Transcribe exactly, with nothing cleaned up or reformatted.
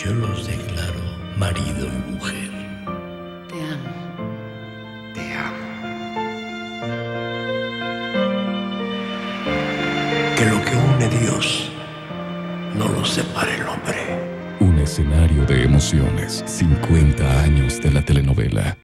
yo los declaro marido y mujer. Te amo. Te amo. Que lo que une Dios no lo separe el hombre. Un escenario de emociones. cincuenta años de la telenovela.